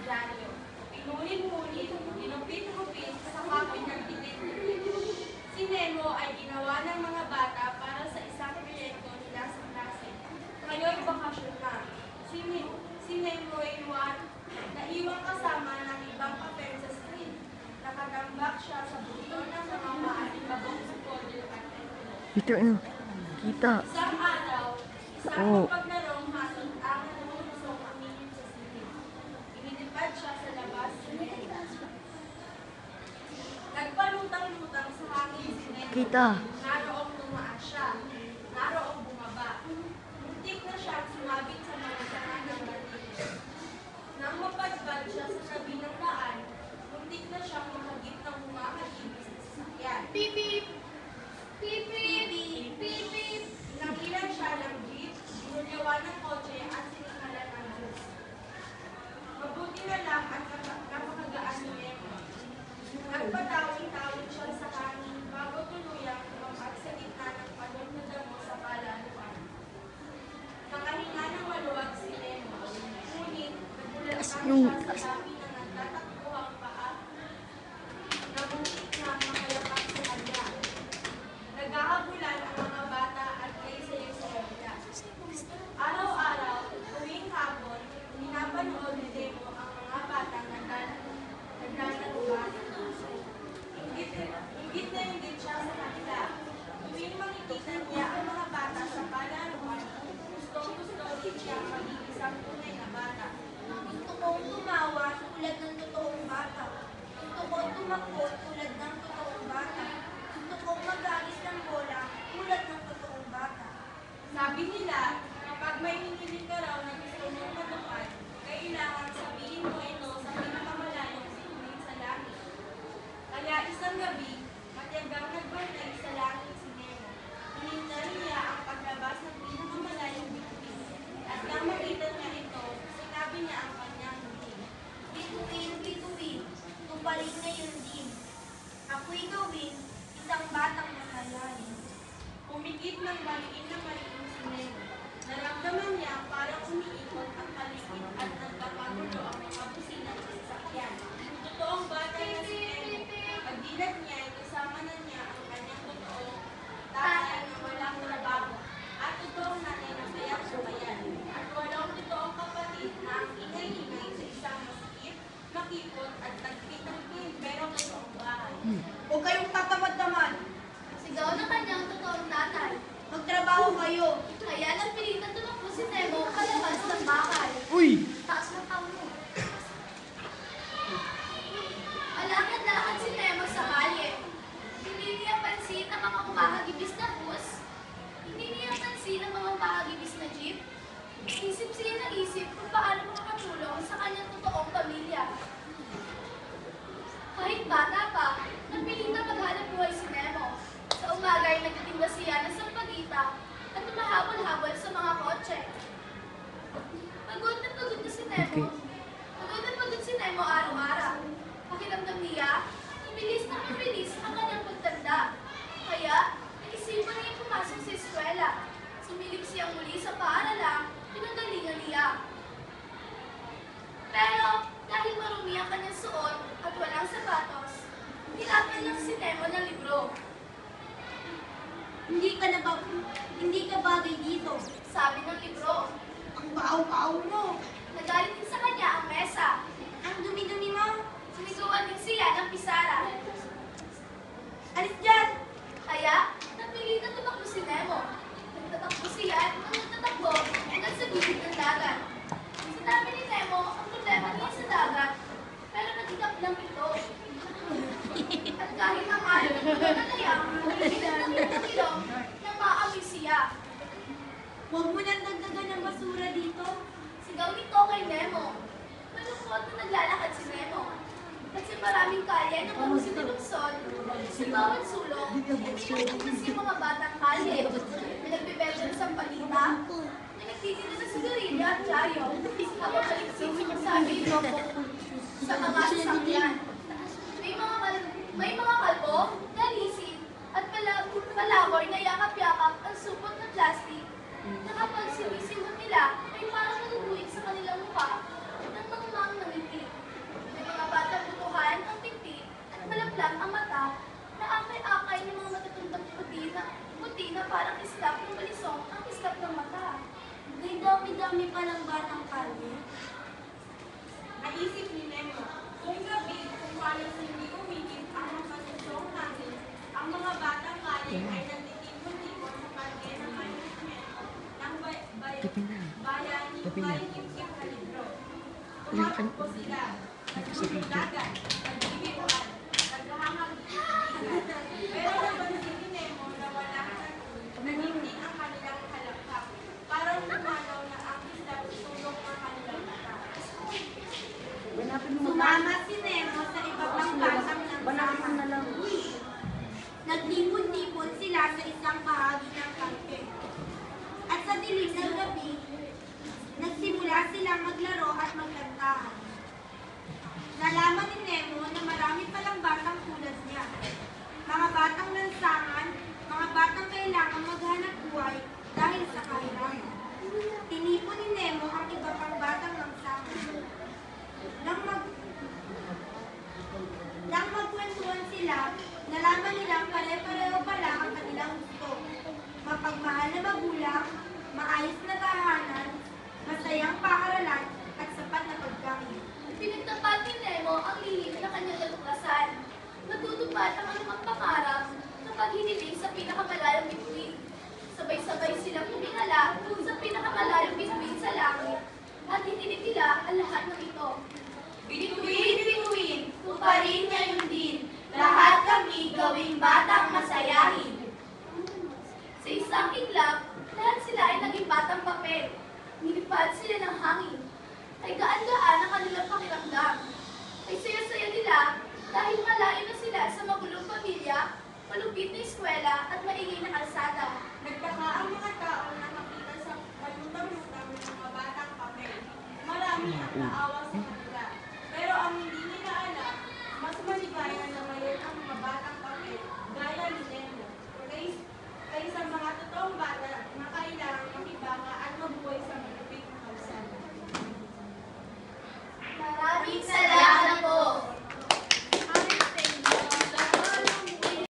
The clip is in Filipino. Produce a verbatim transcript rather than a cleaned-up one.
dyaryo. Pinunit-ngunit, ginupit-gupit, saka pinagtitit-titit. Si Nemo ay ginawa ng mga bata para sa isang proyekto nila sa klase. Ngayon'y bakasyon na. Si, si Nemo ay naiwang kasama ng ibang papel sa street. Nakatambak siya sa buto ng mga maalikabong sukol ng kanto. Ito, ano? Kita. Isang araw, isang Oo. mapaglarong hasot ang nangungusong umilim sa silid. Inilipad siya sa labas si Nemo. Nagpalutang-lutang sa hangin si Nemo. Kita. Naroong tumaas siya. Naroong bumaba. Muntik na siyang sumabit sa mga sanga ng martilyo. Nang mapadpad siya sa tabi ng daan, muntik na siyang mahagip ng humahagibis sa sasakyan. Beep beep! Beep beep! Beep beep! Nakilan siya ng jeep, binulyawan ng kotse at sinikalan ng bus. Mabuti na lang at napakagaan ni Nemo. Nagpatawid-tawid siya sa hangin bago tuluyang tumamad sa gitna ng padong na damo sa palaruan. Nakahinga ng maluwag si Nemo, ngunit nagulantang yung- siya sa dami ng nagtatakbuhang paa na muntik na makayapak sa kanya. Naghahabulan ang mga bata at may sayo-sayo niya. Araw-araw, tuwing hapon, pinapanood ni Nemo ang mga batang naglalaro. Ingit, ingit na ingit siya sa kanila. Tuwing makikita niya ang mga bata sa palaruan, gustong-gusto rin siya maging isang tunay na bata. Gusto kong tumawa tulad ng totoong bata. Gusto kong tumakbo tulad ng totoong bata. Gusto kong mag-agis ng bola tulad ng totoong bata. Sabi nila, kapag may hiniling ka raw na gusto mong matupad, kailangan sabihin mo ito sa pinakamalayong bituin sa langit. Kaya isang gabi, matyagang nagbantay sa langit si Nemo. Hinintay niya ang paglabas ng pinakamalayong bituin. At nang makita niya ito, sinabi niya ang kanyang huli. Bituin, bituin, tuparin na yun din. Ako'y gawin isang batang masayahin. Umikit ng maliin na maliin si Nemo. Naramdaman niya parang umiikot ang paligid at nagpapagulo ang mga busina sa sasakyan. Totoong bata na si Nemo. Pagdilat niya ay kasama na niya ang kanyang totoong tatay na walang trabaho at totoong nanay na kayak sumayan. At walang totoong kapatid na ang ingay-ingay sa isang masikip, makipot at nagtitangkin pero totoong bahay. Huwag kayong tatamad-tamad. Sigaw ng kanyang totoong tatay. Magtrabaho kayo. Kaya nagpilitan tumakbo si Nemo kalabas ng bakal. Uy! Taas ng tao mo. Alakad-lakad si Nemo sa kalye. Hindi niya pansin ang mga umahagibis na bus. Hindi niya pansin ang mga umahagibis na jeep. Isip siya ng isip kung paano makakatulong sa kanyang totoong pamilya. Kahit bata pa, napilitan maghanap buhay si Nemo. Sa umaga ay nagtitimba siya ng sampagita at tumahabol-habol sa mga kotse. Pagod na pagod na si Nemo. Pagod na pagod si Nemo araw-araw. Pakiramdam niya, mabilis na mabilis ang kanyang pagtanda. Kaya, naisipan niya pumasok sa eskwela. Sumilip siyang muli sa paaralang pinagalingan niya. Pero, dahil marumi ang kanyang suot at walang sapatos, nilapit lang si Nemo ng libro. Hindi ka na ba, hindi ka bagay dito, sabi ng libro. Ang bahaw-bahaw mo. Nagalit din sa kanya ang mesa. Ang dumi-dumi mo. Sumisuan din siya ng pisara. Alis dyan! Kaya, napilitan tumakbo si Nemo. Nagtatakbo siya at nagtatakbo hanggang sa gilid ng dagat. Sinabi ni Nemo ang problema niya sa dagat, pero nagigap lang ito. At kahit ang alon ng nalayang, nagigilan ng itong ilong nang maamoy siya. Huwag mo nang dagdagan ng basura dito. Sigaw nito kay Nemo. Malungkot na naglalakad si Nemo. At sa maraming kalye na kung sinulungsod, sa bawat sulok, iniutos yung mga batang kalye. May nagbibenta ng sampalita, may nagtitinda sa sigarilyo at chayo, habang kaliksik sumasabi ito sa mga sasakyan. May mga kal- may mga kalbo, nalisin, at pala palaboy na yakap-yakap ang supot ng plastic na kapag sinisimot nila ay parang naguguhit sa kanilang mukha ng mga mang nangitim. mata na akay-akay ng mga matatundang puti na, puti na parang islap ng balisong ang islap ng mata. May dami-dami palang batang kalye. Naisip ni Nemo, kung gabi kung halos hindi umigit ang mga pasusong hangin, ang mga batang kalye ay nagtitipon-tipon sa palye ng management ng bay- bay- Gabi na. bayani Gabi na. Maligimkim na libro. Ilang kan- Tumatakbo sila, Dito sa video. nagbubugagan, nagbibiruan, naghahangag-bigan. Pero napansin ni Nemo na wala kang naningning ang kanilang halakak. Parang lumanaw na ang isla sulok ng kanilang mata. Sumama si Nemo sa iba pang batang ng Banapin na lang. Naglimon-limon sila sa isang bahagi ng kampe. At sa dilim ng gabi, nagsimula silang maglaro at magkantahan. Nalaman ni Nemo na marami palang batang tulad niya. Mga batang lansangan, mga batang kailangan maghanap buhay dahil sa kahirapan. Tinipon ni Nemo ang iba pang batang lansangan. Nang mag Nang magkwentuhan sila, nalaman nilang pare-pareho pala ang kanilang gusto. Mapagmahal na magulang, maayos na tahanan, masayang paaralan, at sapat na pagkain. Pinagtapat ni Nemo ang lihim na kanyang kaluklasan. Natutupad ang anumang pangarap kapag hiniling sa pinakamalayang bituin. Sabay-sabay silang humingala sa pinakamalayang bituin sa langit at hiniling nila ang lahat ng ito. Bituin, bituin, tuparin ngayon din, lahat kami gawing batang masayahin. Sa isang iglap, lahat sila ay naging batang papel. Nilipad sila ng hangin. Ay gaan-gaan ang kanilang pakiramdam. Ay saya-saya nila dahil malayo na sila sa magulong pamilya, malupit na eskwela at maingay na kalsada. Nagtaka ang mga tao na makita sa kalutang-lutang ng mga batang papel. Marami ang naawa sa kanila.